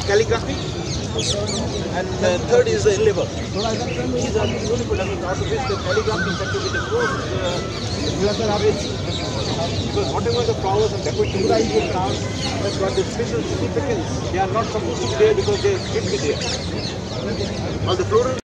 calligraphy, and third is the enlever. These are beautiful. Out of which the calligraphy is said to be the most because whatever the flowers and decorative plants have got this special significance. They are not supposed to be there because they should be there. All the floral